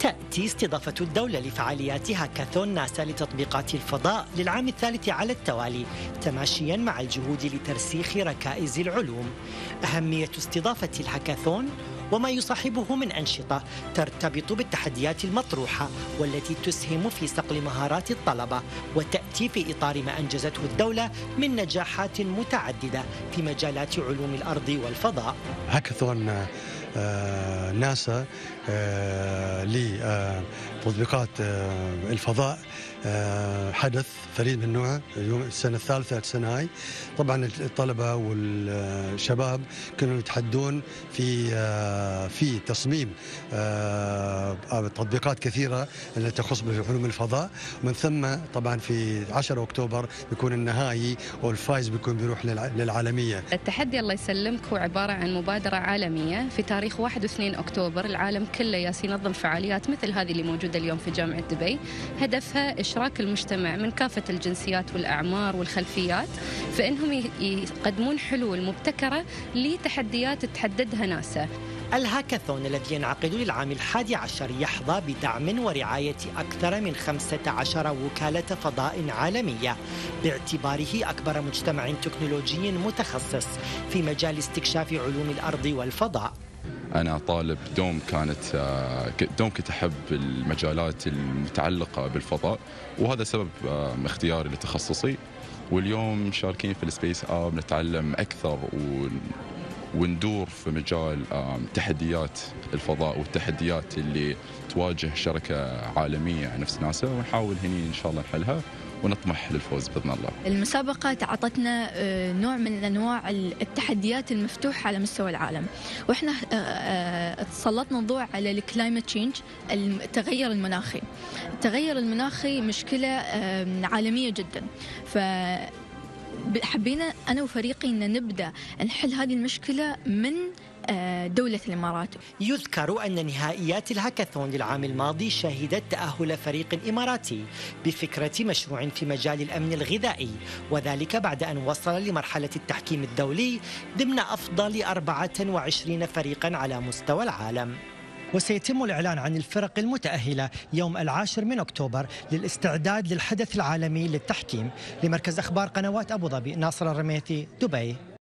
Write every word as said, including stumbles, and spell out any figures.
تأتي استضافة الدولة لفعاليات هاكاثون ناسا لتطبيقات الفضاء للعام الثالث على التوالي، تماشيا مع الجهود لترسيخ ركائز العلوم. أهمية استضافة الهاكاثون وما يصاحبه من أنشطة ترتبط بالتحديات المطروحة والتي تسهم في صقل مهارات الطلبة، وتأتي في إطار ما أنجزته الدولة من نجاحات متعددة في مجالات علوم الأرض والفضاء. هاكاثون آه ناسا آه لتطبيقات آه الفضاء آه حدث فريد من نوعه اليوم السنة الثالثة السنة هاي. طبعا الطلبة والشباب كانوا يتحدون في آه في تصميم آه تطبيقات كثيرة التي تخص بعلوم الفضاء، ومن ثم طبعا في عشرة أكتوبر بيكون النهائي والفايز بيكون بيروح للعالمية. التحدي الله يسلمك هو عبارة عن مبادرة عالمية في تاريخ واحد واثنين أكتوبر. العالم كله ياس ينظم فعاليات مثل هذه اللي موجودة اليوم في جامعة دبي، هدفها إشراك المجتمع من كافة الجنسيات والأعمار والخلفيات في أنهم يقدمون حلول مبتكرة لتحديات تحددها ناسا. الهاكاثون الذي ينعقد للعام الحادي عشر يحظى بدعم ورعاية أكثر من خمسة عشر وكالة فضاء عالمية، باعتباره أكبر مجتمع تكنولوجي متخصص في مجال استكشاف علوم الأرض والفضاء. أنا طالب دوم كانت دوم كنت أحب المجالات المتعلقة بالفضاء، وهذا سبب اختياري لتخصصي. واليوم مشاركين في السبيس آب نتعلم أكثر وندور في مجال تحديات الفضاء والتحديات اللي تواجه شركة عالمية نفس ناسا، ونحاول هني إن شاء الله نحلها ونطمح للفوز بإذن الله. المسابقة تعطتنا نوع من أنواع التحديات المفتوحة على مستوى العالم، وإحنا تسلطنا الضوء على الكلايمت تشينج، التغير المناخي. التغير المناخي مشكلة عالمية جدا، ف حبينا أنا وفريقي أن نبدأ نحل هذه المشكلة من دولة الإمارات. يذكر أن نهائيات الهاكاثون للعام الماضي شهدت تأهل فريق إماراتي بفكرة مشروع في مجال الأمن الغذائي، وذلك بعد أن وصل لمرحلة التحكيم الدولي ضمن أفضل أربعة وعشرين فريقا على مستوى العالم. وسيتم الإعلان عن الفرق المتأهلة يوم العاشر من أكتوبر للاستعداد للحدث العالمي للتحكيم. لمركز أخبار قنوات أبو ظبي، ناصر الرميثي، دبي.